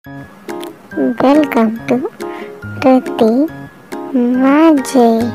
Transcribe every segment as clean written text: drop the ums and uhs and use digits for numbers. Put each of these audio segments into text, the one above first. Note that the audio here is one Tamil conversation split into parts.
Welcome to Rithi magic.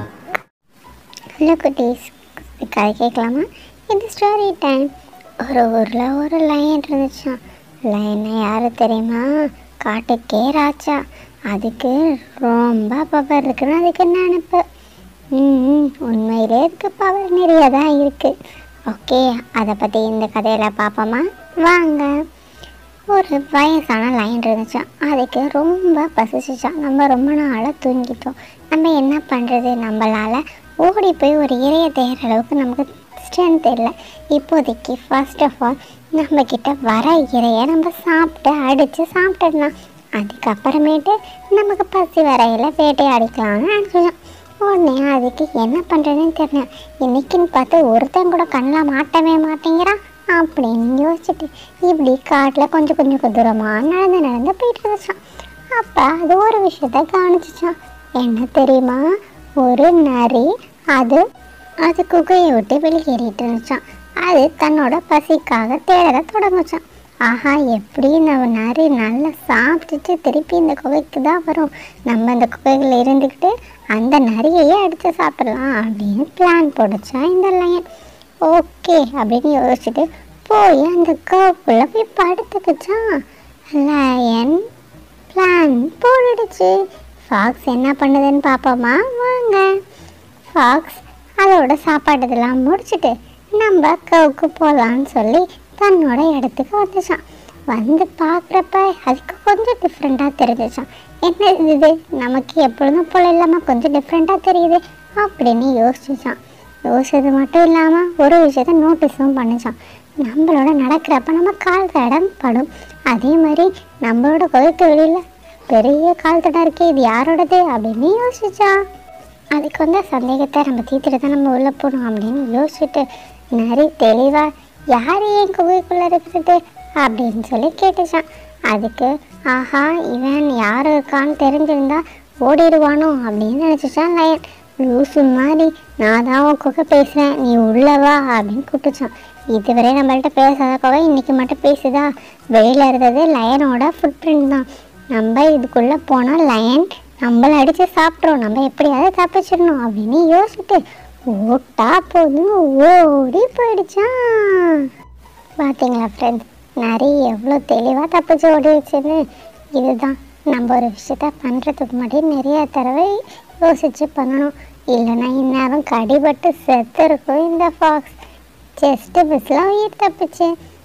Hello குட்டீஸ், கதை கேட்கலாமா? இது ஸ்டோரி டைம். ஒரு ஊரில் ஒரு லயன் இருந்துச்சான். லயனை யார் தெரியுமா? காட்டுக்கே ராஜா. அதுக்கு ரொம்ப பவர் இருக்குன்னு அதுக்கு நினைப்பு. உண்மையிலே இதுக்கு பவர் நிறைய தான் இருக்குது. ஓகே, அதை பற்றி இந்த கதையில் பார்ப்போமா? வாங்க. ஒரு வயசான லைன் இருந்துச்சான். அதுக்கு ரொம்ப பசிச்சிச்சான். நம்ம ரொம்ப நாளாக தூங்கிட்டோம். நம்ம என்ன பண்ணுறது? நம்மளால் ஓடி போய் ஒரு இறையை தேடுற அளவுக்கு நமக்கு ஸ்ட்ரென்த் இல்லை. இப்போதைக்கு ஃபர்ஸ்ட் ஆஃப் ஆல் நம்மக்கிட்ட வர இறையை நம்ம சாப்பிட்டு அடித்து சாப்பிட்டுடலாம். அதுக்கப்புறமேட்டு நமக்கு பசி வரையில் வேட்டையாடிக்கலாம்னு நினச்சோம். உடனே அதுக்கு என்ன பண்ணுறதுன்னு தெரியல. இன்றைக்கின்னு பார்த்து ஒருத்தன் கூட கண்ணில் மாட்டவே மாட்டேங்கிறான் அப்படின்னு யோசிச்சுட்டு இப்படி காட்டில் கொஞ்சம் தூரமாக நடந்து போயிட்டு இருந்துச்சான். அப்போ அது ஒரு விஷயத்த கவனிச்சிச்சான். என்ன தெரியுமா? ஒரு நரி அது குகையை விட்டு வெளியேறிட்டு இருந்துச்சான். அது தன்னோட பசிக்காக தேட தொடங்குச்சான். ஆஹா, எப்படி நம்ம நரி நல்லா சாப்பிட்டுட்டு திருப்பி இந்த குகைக்கு தான் வரும். நம்ம இந்த குகையில் இருந்துக்கிட்டு அந்த நரியையே அடித்து சாப்பிடலாம் அப்படின்னு பிளான் போட்டுச்சான் இந்த லயன். ஓகே அப்படின்னு யோசிச்சுட்டு போய் அந்த கவுக்குள்ளே போய் படுத்துக்குச்சான். லயன் பிளான் போட்டுடுச்சு. ஃபாக்ஸ் என்ன பண்ணுதுன்னு பார்ப்போமா? வாங்க. ஃபாக்ஸ் அதோட சாப்பாடு இதெல்லாம் முடிச்சுட்டு நம்ம கவுக்கு போகலான்னு சொல்லி தன்னோட இடத்துக்கு வந்துச்சான். வந்து பார்க்குறப்ப அதுக்கு கொஞ்சம் டிஃப்ரெண்ட்டாக தெரிஞ்சிச்சான். என்ன இது, நமக்கு எப்பொழுதும் போல இல்லாமல் கொஞ்சம் டிஃப்ரெண்ட்டாக தெரியுது அப்படின்னு யோசிச்சான். யோசிச்சது மட்டும் இல்லாமல் ஒரு விஷயத்த நோட்டீஸும் பண்ணிச்சான். நம்மளோட நடக்கிறப்ப நம்ம கால் தடம் படும். அதே மாதிரி நம்மளோட குகைக்கு வெளியில் பெரிய கால் தடம் இருக்கே, இது யாரோடது அப்படின்னு யோசிச்சான். அதுக்கு வந்து சந்தேகத்தை நம்ம தீர்த்துட்டு தான் நம்ம உள்ளே போகணும் அப்படின்னு யோசிச்சுட்டு நிறைய தெளிவாக யார் என் குகைக்குள்ளே இருக்கிறது அப்படின்னு சொல்லி கேட்டுச்சான். அதுக்கு ஆஹா, இவன் யார் இருக்கான்னு தெரிஞ்சிருந்தா ஓடிடுவானோ அப்படின்னு நினச்சிச்சான் லயன். லூசு மாதிரி நான் தான் உன் குகை பேசுகிறேன், நீ உள்ளவா அப்படின்னு கூப்பிட்டுச்சான். இதுவரை நம்மள்கிட்ட பேசாத குகை இன்றைக்கி மட்டும் பேசுதா? வெளியில் இருந்தது லயனோட ஃபுட் பிரிண்ட் தான். நம்ம இதுக்குள்ளே போனால் லயன் நம்மளை அடித்து சாப்பிட்றோம். நம்ம எப்படியாவது தப்பிச்சிடணும் அப்படின்னு யோசிச்சுட்டு ஓட்டா போதும் ஓடி போயிடுச்சான். பார்த்தீங்களா ஃப்ரெண்ட்ஸ், நிறைய எவ்வளோ தெளிவாக தப்பிச்சு ஓடிடுச்சுன்னு. இதுதான் நம்ம ஒரு விஷயத்த பண்ணுறதுக்கு முன்னாடி நிறைய தடவை யோசித்து பண்ணணும். இல்லைன்னா இந்நேரம் கடிபட்டு செத்து இருக்கும் இந்த ஃபாக்ஸ். ஜஸ்ட்டு மிஸ்ஸில் உயிர் தப்பிச்சு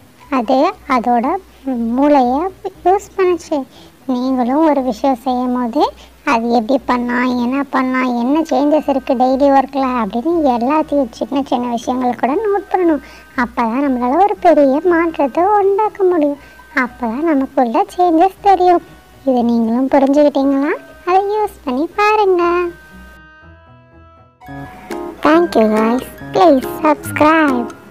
அதோட மூளையை யூஸ் பண்ணிச்சு. நீங்களும் ஒரு விஷயம் செய்யும் போது அது எப்படி பண்ணலாம், என்ன பண்ணலாம், என்ன சேஞ்சஸ் இருக்குது டெய்லி ஒர்க்கில் அப்படின்னு எல்லாத்தையும் சின்ன விஷயங்கள் கூட நோட் பண்ணணும். அப்போ தான் நம்மளால் ஒரு பெரிய மாற்றத்தை உண்டாக்க முடியும். அப்போ தான் நமக்குள்ள சேஞ்சஸ் தெரியும். இதை நீங்களும் புரிஞ்சுக்கிட்டீங்களா? அதை யூஸ் பண்ணி பாருங்கள். Thank you guys. Please subscribe.